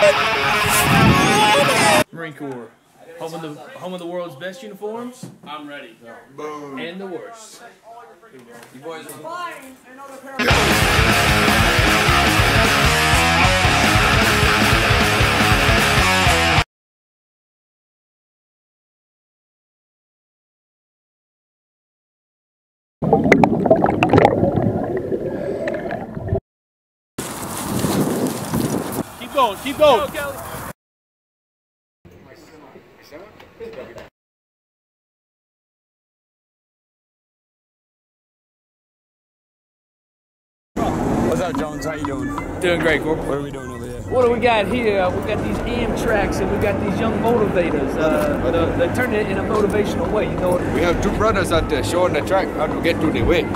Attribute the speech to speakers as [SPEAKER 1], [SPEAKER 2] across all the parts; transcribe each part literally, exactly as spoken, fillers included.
[SPEAKER 1] Marine Corps, home of the home of the world's best uniforms.
[SPEAKER 2] I'm ready.
[SPEAKER 1] Boom. And the worst.
[SPEAKER 2] You boys are
[SPEAKER 3] flying another pair
[SPEAKER 1] Keep going, keep going. Go, Kelly.
[SPEAKER 4] What's up, Jones? How you doing?
[SPEAKER 1] Doing great, Corporal.
[SPEAKER 4] What are we doing over here?
[SPEAKER 1] What do we got here? We got these Amtracs and we got these young motivators. Uh, the, they turn it in a motivational way, you know what?
[SPEAKER 2] We have two brothers out there showing the track how to get to the way.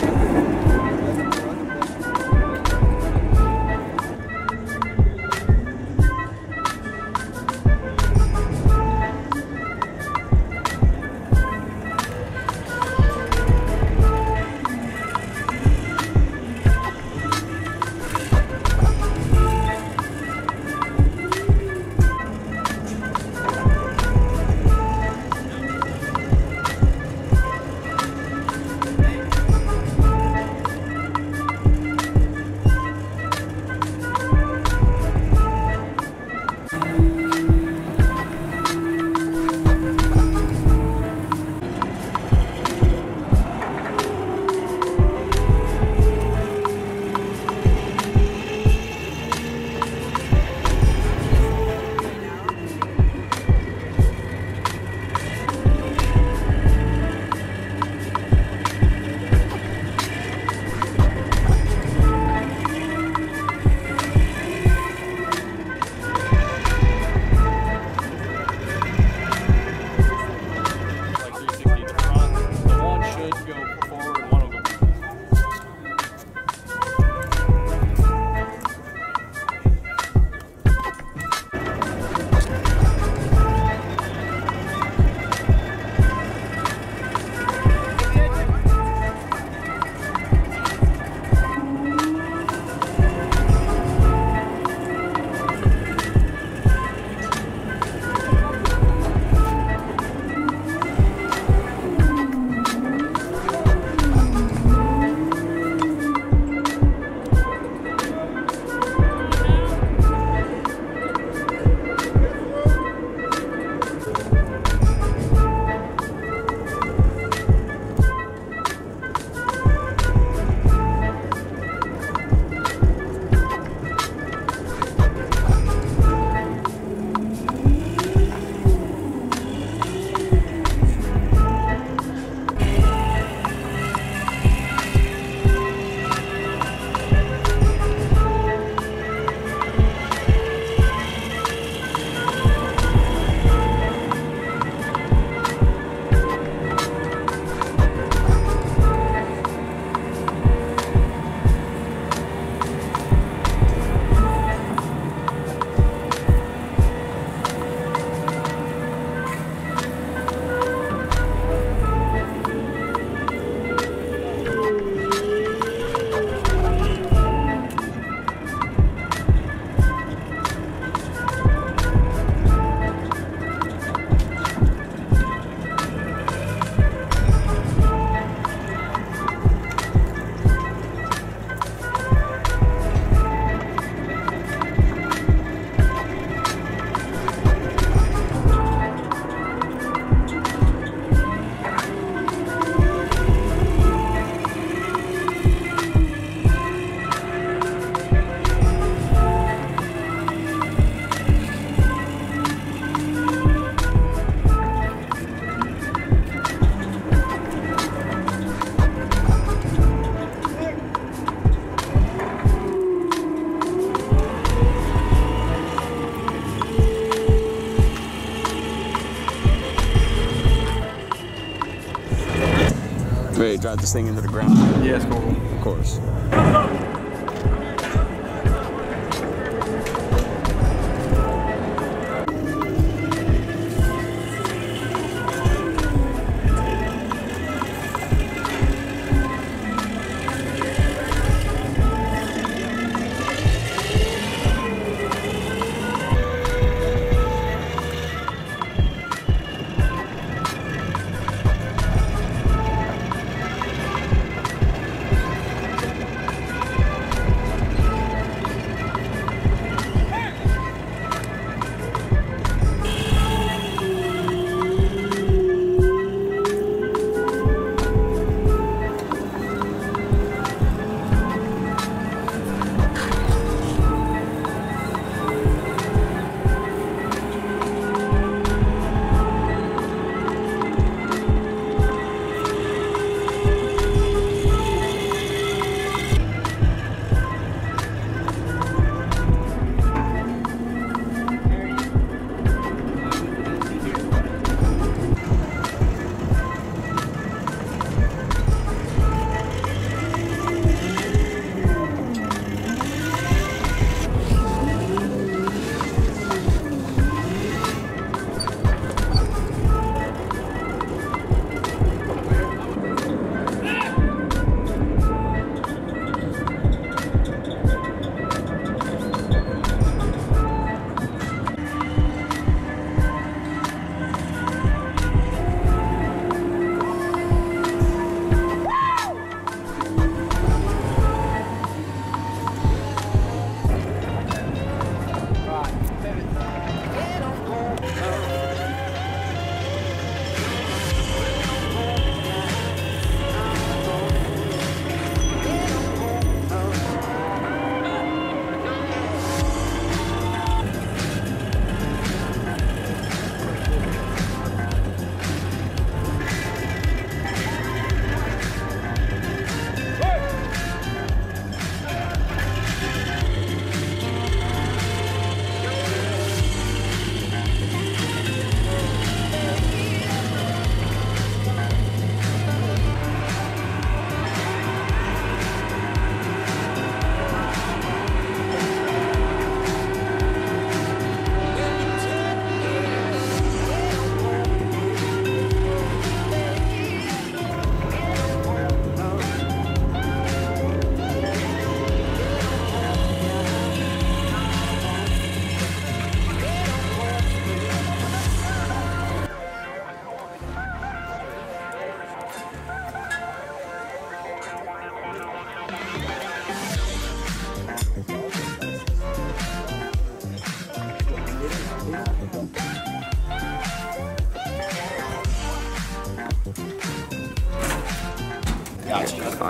[SPEAKER 4] Ready to drive this thing into the ground?
[SPEAKER 2] Yes, Corporal.
[SPEAKER 4] Of course.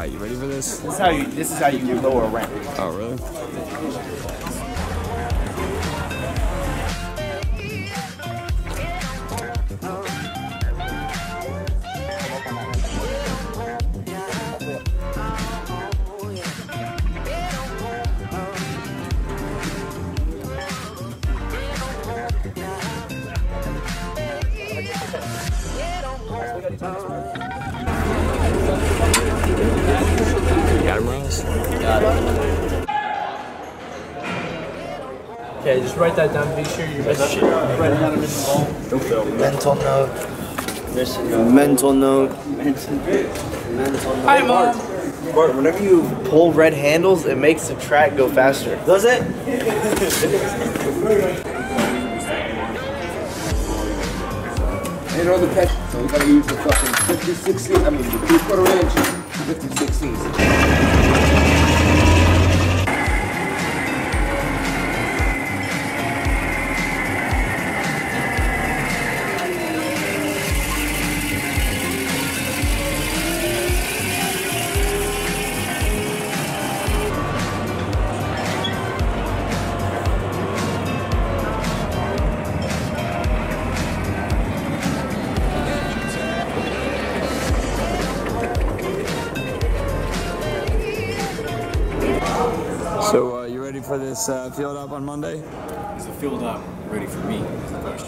[SPEAKER 4] Alright, you ready for this?
[SPEAKER 3] This is how you. This is how you lower rank.
[SPEAKER 4] Oh, really? Got him, Ross?
[SPEAKER 3] Got it. Okay, just write that down. Be sure you write it down in this phone. Mental note. Mental note. Mental note. Hi, Mom. Bart, whenever you pull red handles, it makes the track go faster. Does it?
[SPEAKER 2] You know the pet, so we gotta use the fucking fifty sixty, I mean the three quarter inch fifty sixties.
[SPEAKER 4] So, uh, you ready for this uh, field up on Monday?
[SPEAKER 5] Is the field up ready for me? Is the question.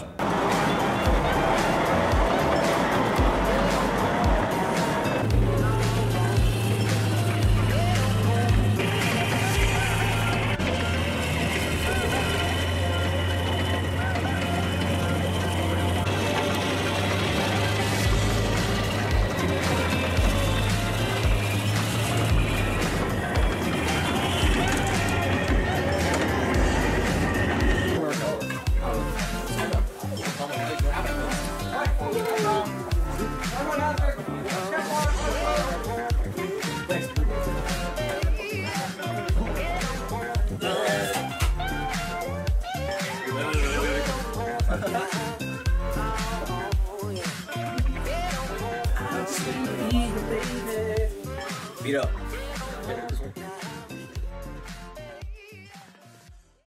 [SPEAKER 3] Beat up.